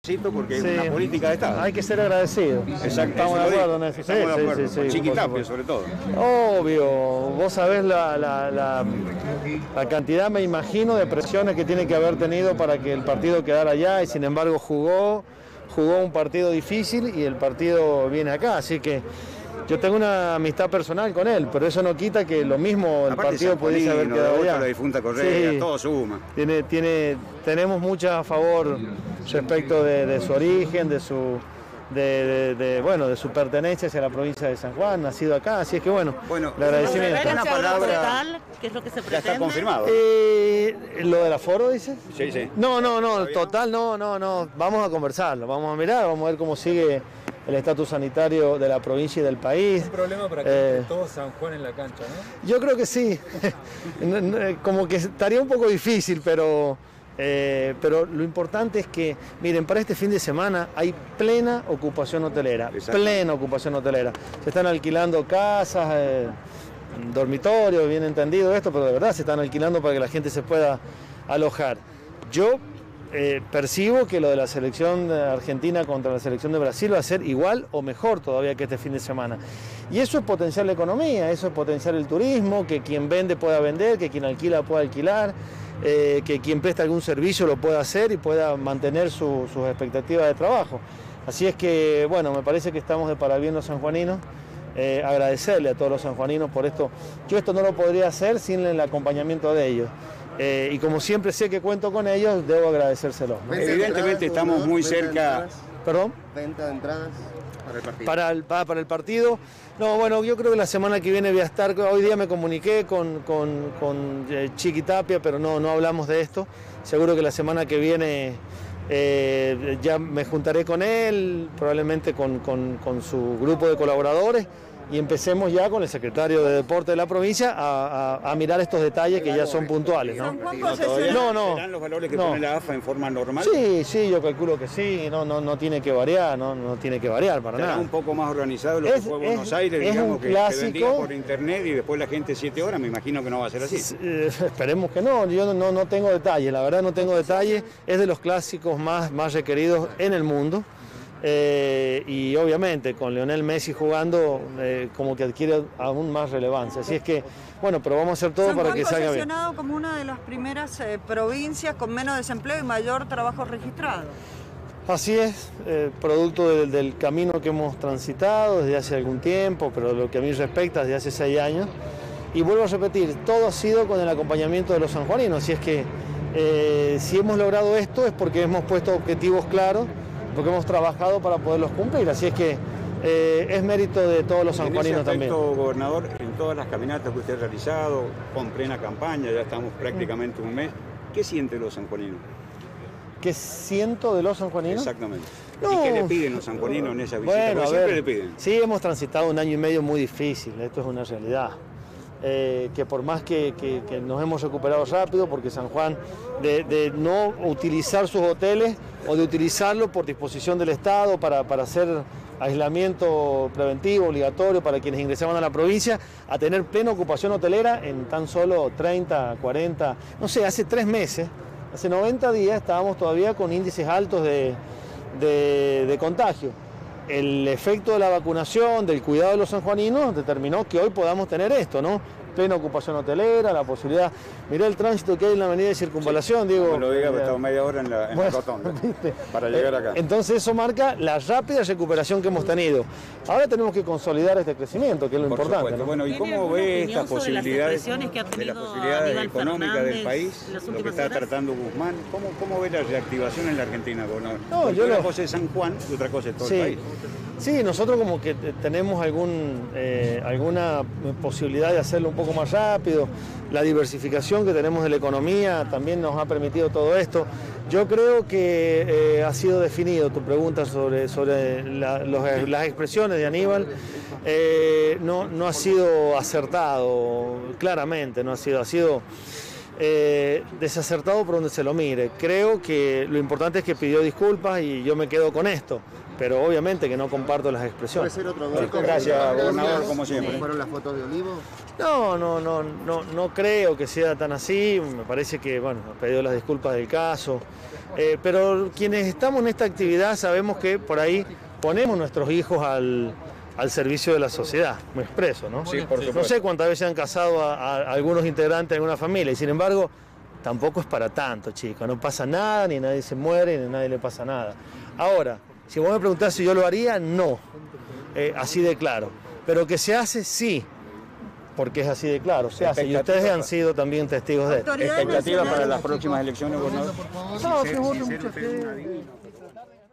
porque es una política de Estado. Hay que ser agradecido. Exacto. Estamos de acuerdo en eso. Estamos de acuerdo. Con Chiquitapia, sobre todo. Obvio. Vos sabés la cantidad, me imagino, de presiones que tiene que haber tenido para que el partido quedara allá y sin embargo jugó un partido difícil y el partido viene acá. Así que yo tengo una amistad personal con él, pero eso no quita que lo mismo el partido pudiese haber quedado allá. La difunta Correa, todo suma. Tenemos mucho a favor respecto de su origen, de su pertenencia hacia la provincia de San Juan, nacido acá, así es que bueno le agradecimiento. Una palabra, ¿qué es lo que se pretende? Ya está confirmado. ¿Lo del aforo, dice? Sí. No, total, no. Vamos a conversarlo, vamos a mirar, vamos a ver cómo sigue el estatus sanitario de la provincia y del país. Es un problema para que esté todo San Juan en la cancha, ¿no? Yo creo que sí. Como que estaría un poco difícil, pero lo importante es que, miren, para este fin de semana hay plena ocupación hotelera. Plena ocupación hotelera. Se están alquilando casas, dormitorios, bien entendido esto, pero de verdad se están alquilando para que la gente se pueda alojar. Yo percibo que lo de la selección argentina contra la selección de Brasil va a ser igual o mejor todavía que este fin de semana. Y eso es potenciar la economía, eso es potenciar el turismo, que quien vende pueda vender, que quien alquila pueda alquilar, que quien presta algún servicio lo pueda hacer y pueda mantener sus expectativas de trabajo. Así es que, bueno, me parece que estamos de parabienes los sanjuaninos. Agradecerle a todos los sanjuaninos por esto. Yo esto no lo podría hacer sin el acompañamiento de ellos. Y como siempre sé que cuento con ellos, debo agradecérselo, ¿no? Evidentemente estamos muy cerca. ¿Perdón? Venta de entradas para el partido. Para el partido. No, bueno, yo creo que la semana que viene voy a estar. Hoy día me comuniqué con Chiquitapia, pero no hablamos de esto. Seguro que la semana que viene ya me juntaré con él, probablemente con su grupo de colaboradores. Y empecemos ya con el secretario de Deporte de la provincia a mirar estos detalles que ya son puntuales, ¿no? ¿Serán los valores que pone la AFA en forma normal? Sí, yo calculo que sí, no tiene que variar, no tiene que variar para nada. Un poco más organizado lo que fue Buenos Aires, digamos, que vendía por internet y después la gente 7 horas, me imagino que no va a ser así. Esperemos que no, yo no tengo detalles, la verdad no tengo detalles, es de los clásicos más requeridos en el mundo. Y obviamente con Lionel Messi jugando como que adquiere aún más relevancia, así es que bueno, pero vamos a hacer todo para que salga bien. San Juan posicionado como una de las primeras provincias con menos desempleo y mayor trabajo registrado. Así es, producto del camino que hemos transitado desde hace algún tiempo, pero lo que a mí respecta desde hace 6 años, y vuelvo a repetir, todo ha sido con el acompañamiento de los sanjuaninos, así es que si hemos logrado esto es porque hemos puesto objetivos claros, porque hemos trabajado para poderlos cumplir, así es que es mérito de todos los sanjuaninos también. Gobernador, en todas las caminatas que usted ha realizado, con plena campaña, ya estamos prácticamente un mes, ¿qué sienten los sanjuaninos? ¿Qué siento de los sanjuaninos? Exactamente. ¿Y qué le piden los sanjuaninos en esa visita? Bueno, siempre le piden. Sí, hemos transitado un año y medio muy difícil, esto es una realidad. Que por más que nos hemos recuperado rápido, porque San Juan, de no utilizar sus hoteles o de utilizarlo por disposición del Estado para hacer aislamiento preventivo, obligatorio para quienes ingresaban a la provincia, a tener plena ocupación hotelera en tan solo 30, 40, no sé, hace 3 meses, hace 90 días estábamos todavía con índices altos de contagio. El efecto de la vacunación, del cuidado de los sanjuaninos, determinó que hoy podamos tener esto, ¿no? Plena ocupación hotelera, la posibilidad. Mirá el tránsito que hay en la avenida de Circunvalación, Diego. No lo diga, porque estamos media hora en la rotonda para llegar acá. Entonces eso marca la rápida recuperación que hemos tenido. Ahora tenemos que consolidar este crecimiento, que es lo importante, ¿no? Bueno, ¿y cómo ve estas posibilidades económicas del país, lo que está tratando Guzmán? ¿Cómo ve la reactivación en la Argentina, gobernador? Porque una cosa es San Juan y otra cosa es todo el país. Sí, nosotros como que tenemos alguna posibilidad de hacerlo un poco más rápido. La diversificación que tenemos de la economía también nos ha permitido todo esto. Yo creo que ha sido definido tu pregunta sobre las expresiones de Aníbal. No ha sido acertado, claramente, no ha sido. desacertado por donde se lo mire. Creo que lo importante es que pidió disculpas y yo me quedo con esto, pero obviamente que no comparto las expresiones. ¿Puede ser otro Gracias, gobernador, como siempre. ¿Fueron las fotos de Olivo? No creo que sea tan así. Me parece que, bueno, ha pedido las disculpas del caso. Pero quienes estamos en esta actividad sabemos que por ahí ponemos nuestros hijos al servicio de la sociedad, me expreso, ¿no? Sí, por supuesto. No sé cuántas veces han casado a algunos integrantes de alguna familia y sin embargo tampoco es para tanto, chicos. No pasa nada, ni nadie se muere, ni a nadie le pasa nada. Ahora, si vos me preguntás si yo lo haría, no. Así de claro. Pero que se hace, sí. Porque es así de claro, se hace. Y ustedes han sido también testigos de esto. ¿Expectativa para las próximas elecciones, gobernador? No, que voten mucha gente.